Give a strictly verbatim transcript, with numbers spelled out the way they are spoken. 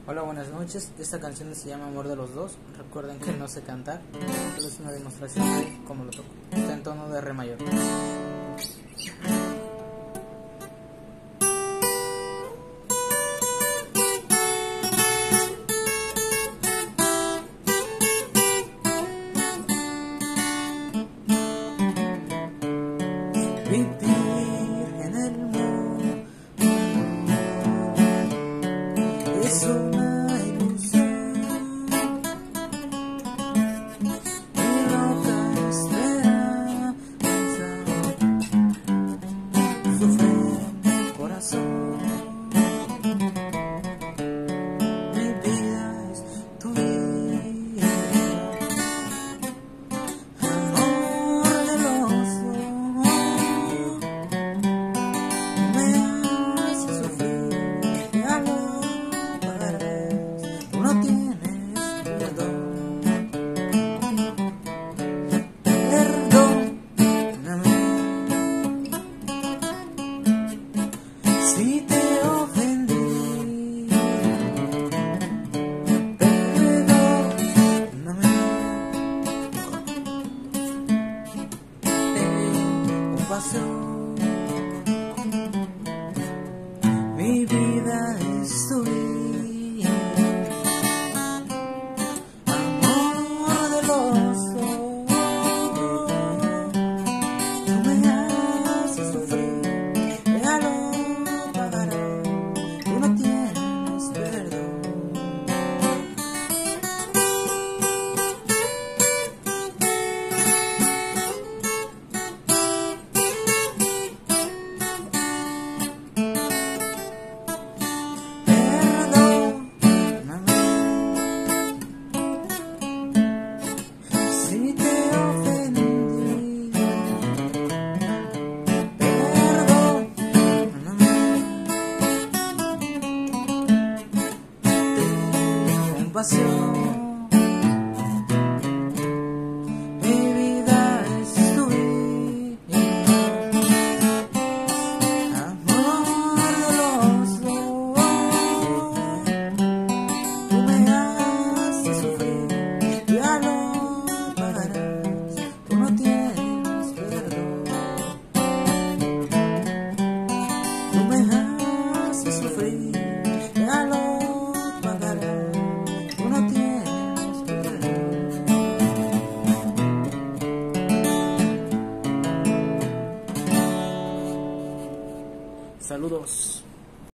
Hola, buenas noches. Esta canción se llama Amor de los Dos. Recuerden que no sé cantar, solo es una demostración de cómo lo toco. Está en tono de re mayor. Vivir en el mundo es una ilusión y loca esperanza sufre mi corazón. Mi vida es tu vida, amor de los dos. Me hace sufrir, ya lo pagarás, tú no tienes perdón. Perdóname si te ofendí. Perdóname, ten compasión. Mi vida es tu vida, amor de los dos. Tú me haces sufrir, ya lo pagarás, tú no tienes perdón. Si te ofendí, perdóname, ten compasión. Mi vida es tu vida, amor de los dos. Tú me haces sufrir, ya lo pagarás, tú no tienes perdón. Tú me haces sufrir, ya lo pagarás, tú no tienes perdón. Saludos.